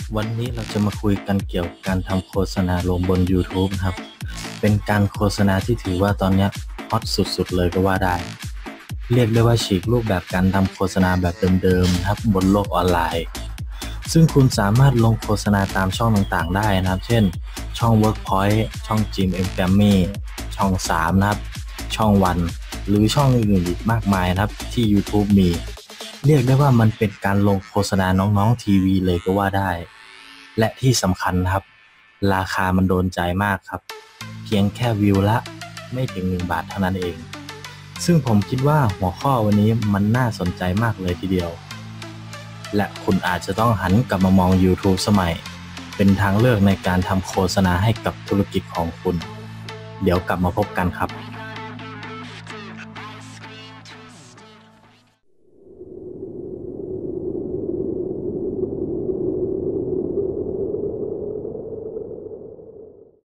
วันนี้เราจะมาคุยกันเกี่ยวกับการทำโฆษณาลงบน YouTube นะครับ เป็นการโฆษณาที่ถือว่าตอนนี้ฮอตสุดๆเลยก็ว่าได้ เรียกได้ว่าฉีกรูปแบบการทำโฆษณาแบบเดิมๆนะครับบนโลกออนไลน์ ซึ่งคุณสามารถลงโฆษณาตามช่องต่างๆได้นะครับ เช่น ช่อง Workpoint ช่อง GMM Grammy ช่อง 3 นะครับ ช่องวัน หรือช่องอื่นๆอีกมากมายนะครับที่ YouTube มี เรียกได้ว่ามันเป็นการลงโฆษณาน้องๆทีวีเลยก็ว่าได้ และที่สำคัญครับราคามันโดนใจมากครับเพียงแค่วิวละไม่ถึง1 บาทเท่านั้นเองซึ่งผมคิดว่าหัวข้อวันนี้มันน่าสนใจมากเลยทีเดียวและคุณอาจจะต้องหันกลับมามอง YouTube สมัยเป็นทางเลือกในการทำโฆษณาให้กับธุรกิจของคุณเดี๋ยวกลับมาพบกันครับ